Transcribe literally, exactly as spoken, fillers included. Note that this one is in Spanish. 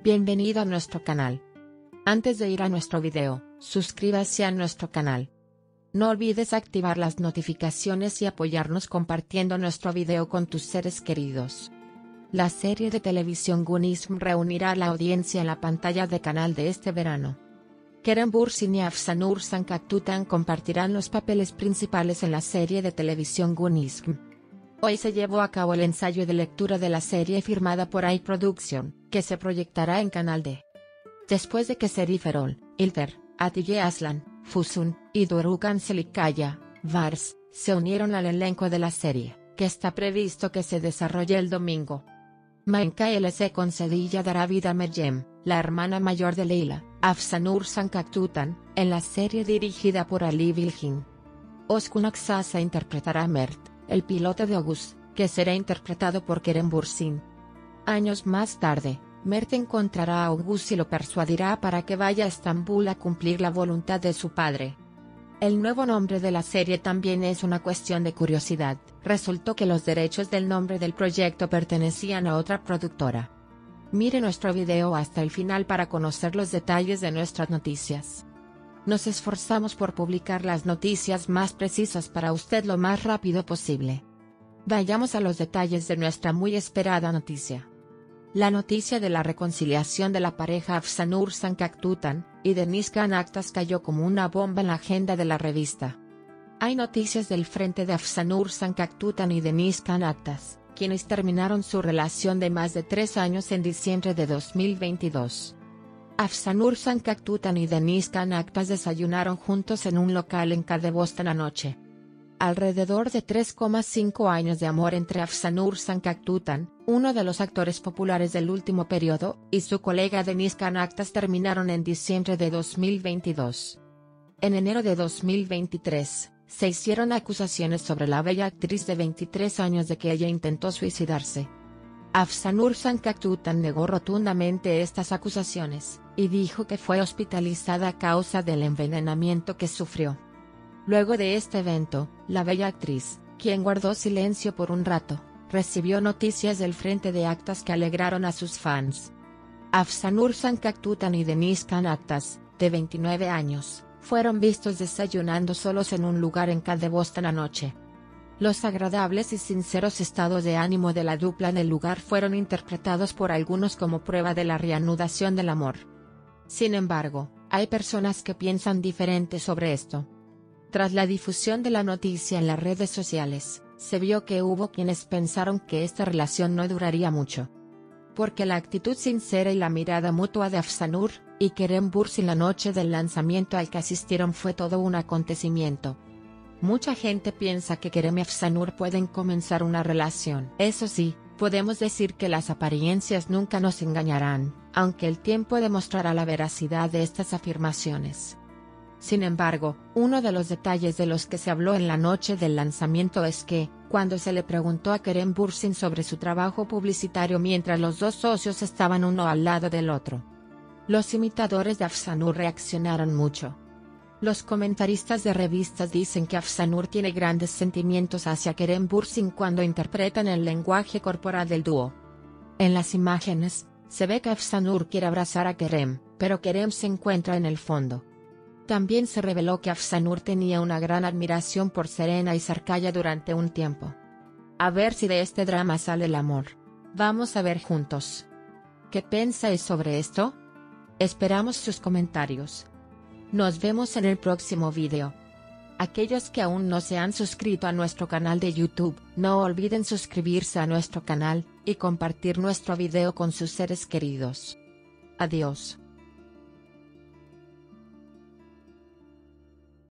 Bienvenido a nuestro canal. Antes de ir a nuestro video, suscríbase a nuestro canal. No olvides activar las notificaciones y apoyarnos compartiendo nuestro video con tus seres queridos. La serie de televisión Gunism reunirá a la audiencia en la pantalla de canal de este verano. Kerem Bürsin y Afsanur Sancaktutan compartirán los papeles principales en la serie de televisión Gunism. Hoy se llevó a cabo el ensayo de lectura de la serie firmada por iProduction, que se proyectará en Canal D. Después de que Serif Erol, İlter, Atiye Aslan, Füsun, y Dorukhan Çelikkaya, Vars, se unieron al elenco de la serie, que está previsto que se desarrolle el domingo. Manka L C Concedilla dará vida a Meryem, la hermana mayor de Leila, Afsanur Sancaktutan, en la serie dirigida por Ali Bilgin. Özgün Aksasa interpretará a Mert, el piloto de Oğuz, que será interpretado por Kerem Bürsin. Años más tarde, Mert encontrará a Oğuz y lo persuadirá para que vaya a Estambul a cumplir la voluntad de su padre. El nuevo nombre de la serie también es una cuestión de curiosidad. Resultó que los derechos del nombre del proyecto pertenecían a otra productora. Mire nuestro video hasta el final para conocer los detalles de nuestras noticias. Nos esforzamos por publicar las noticias más precisas para usted lo más rápido posible. Vayamos a los detalles de nuestra muy esperada noticia. La noticia de la reconciliación de la pareja Afsanur Sancaktutan y Deniz Can Aktas cayó como una bomba en la agenda de la revista. Hay noticias del frente de Afsanur Sancaktutan y Deniz Can Aktas, quienes terminaron su relación de más de tres años en diciembre de dos mil veintidós. Afsanur Sancaktutan y Deniz Can Aktas desayunaron juntos en un local en Caddebostan anoche. Alrededor de tres coma cinco años de amor entre Afsanur Sancaktutan, uno de los actores populares del último periodo, y su colega Deniz Can Aktas terminaron en diciembre de dos mil veintidós. En enero de dos mil veintitrés, se hicieron acusaciones sobre la bella actriz de veintitrés años de que ella intentó suicidarse. Afsanur Sancaktutan negó rotundamente estas acusaciones, y dijo que fue hospitalizada a causa del envenenamiento que sufrió. Luego de este evento, la bella actriz, quien guardó silencio por un rato, recibió noticias del frente de Aktas que alegraron a sus fans. Afsanur Sancaktutan y Deniz Can Aktas, de veintinueve años, fueron vistos desayunando solos en un lugar en Caddebostan anoche. Los agradables y sinceros estados de ánimo de la dupla en el lugar fueron interpretados por algunos como prueba de la reanudación del amor. Sin embargo, hay personas que piensan diferente sobre esto. Tras la difusión de la noticia en las redes sociales, se vio que hubo quienes pensaron que esta relación no duraría mucho. Porque la actitud sincera y la mirada mutua de Afsanur y Kerem Bürsin la noche del lanzamiento al que asistieron fue todo un acontecimiento. Mucha gente piensa que Kerem y Afsanur pueden comenzar una relación. Eso sí, podemos decir que las apariencias nunca nos engañarán, aunque el tiempo demostrará la veracidad de estas afirmaciones. Sin embargo, uno de los detalles de los que se habló en la noche del lanzamiento es que, cuando se le preguntó a Kerem Bürsin sobre su trabajo publicitario mientras los dos socios estaban uno al lado del otro, los imitadores de Afsanur reaccionaron mucho. Los comentaristas de revistas dicen que Afsanur tiene grandes sentimientos hacia Kerem Bürsin cuando interpretan el lenguaje corporal del dúo. En las imágenes, se ve que Afsanur quiere abrazar a Kerem, pero Kerem se encuentra en el fondo. También se reveló que Afsanur tenía una gran admiración por Serena y Sarkaya durante un tiempo. A ver si de este drama sale el amor. Vamos a ver juntos. ¿Qué pensáis sobre esto? Esperamos sus comentarios. Nos vemos en el próximo video. Aquellos que aún no se han suscrito a nuestro canal de YouTube, no olviden suscribirse a nuestro canal, y compartir nuestro video con sus seres queridos. Adiós.